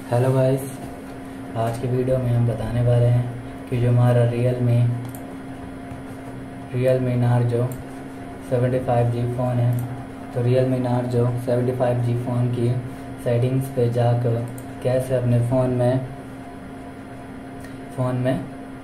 Hello guys, आज की video में हम बताने वाले हैं कि जो हमारा real me Narzo 75G phone है, तो realme Narzo 75G phone की सेटिंग्स पे जाकर कैसे अपने फ़ोन में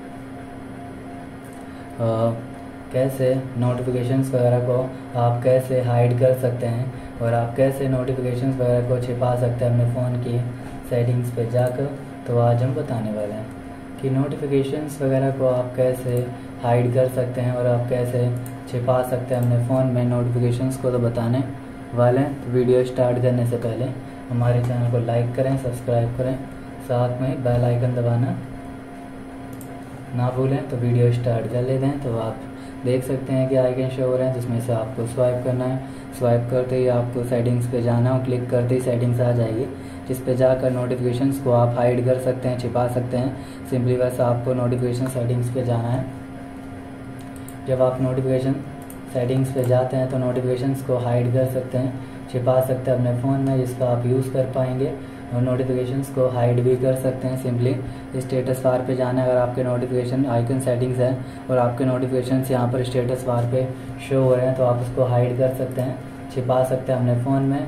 कैसे नोटिफिकेशंस वगैरह को आप कैसे हाइड कर सकते हैं और आप कैसे नोटिफिकेशंस वगैरह को छिपा सकते हैं अपने फ़ोन की सेटिंग्स पे जाकर। तो आज हम बताने वाले हैं कि नोटिफिकेशंस वगैरह को आप कैसे हाइड कर सकते हैं और आप कैसे छिपा सकते हैं अपने फ़ोन में नोटिफिकेशंस को, तो बताने वाले हैं। तो वीडियो स्टार्ट करने से पहले हमारे चैनल को लाइक करें, सब्सक्राइब करें, साथ में बेल आइकन दबाना ना भूलें। तो वीडियो स्टार्ट कर लेते हैं। तो आप देख सकते हैं कि आइकन शो हो रहे हैं, जिसमें से आपको स्वाइप करना है। स्वाइप करते ही आपको सेटिंग्स पे जाना है और क्लिक करते ही सेटिंग्स आ जाएगी, जिस पे जाकर नोटिफिकेशंस को आप हाइड कर सकते हैं, छिपा सकते हैं। सिंपली बस आपको नोटिफिकेशन सेटिंग्स पे जाना है। जब आप नोटिफिकेशन सेटिंग्स पे जाते हैं तो नोटिफिकेशंस को हाइड कर सकते हैं, छिपा सकते हैं अपने फ़ोन में, जिसका आप यूज़ कर पाएंगे। और नोटिफिकेशंस को हाइड भी कर सकते हैं। सिंपली स्टेटस बार पे जाना है। अगर आपके नोटिफिकेशन आइकन सेटिंग्स है और आपके नोटिफिकेशंस यहाँ पर स्टेटस बार पे शो हो रहे हैं, तो आप उसको हाइड कर सकते हैं, छिपा सकते हैं अपने फ़ोन में।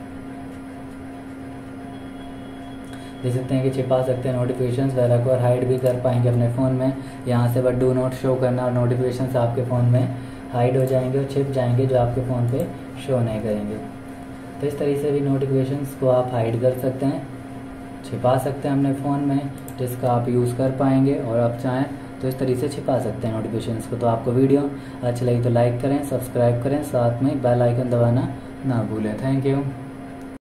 देख सकते हैं कि छिपा सकते हैं नोटिफिकेशंस वगैरह को और हाइड भी कर पाएंगे अपने फ़ोन में। यहाँ से बस डू नॉट शो करना और नोटिफिकेशंस आपके फ़ोन में हाइड हो जाएंगे और छिप जाएंगे, जो आपके फ़ोन पे शो नहीं करेंगे। तो इस तरीके से भी नोटिफिकेशंस को आप हाइड कर सकते हैं, छिपा सकते हैं अपने फ़ोन में, जिसका आप यूज़ कर पाएंगे। और आप चाहें तो इस तरीके से छिपा सकते हैं नोटिफिकेशंस को। तो आपको वीडियो अच्छी लगी तो लाइक करें, सब्सक्राइब करें, साथ में बेल आइकन दबाना ना भूलें। Thank you.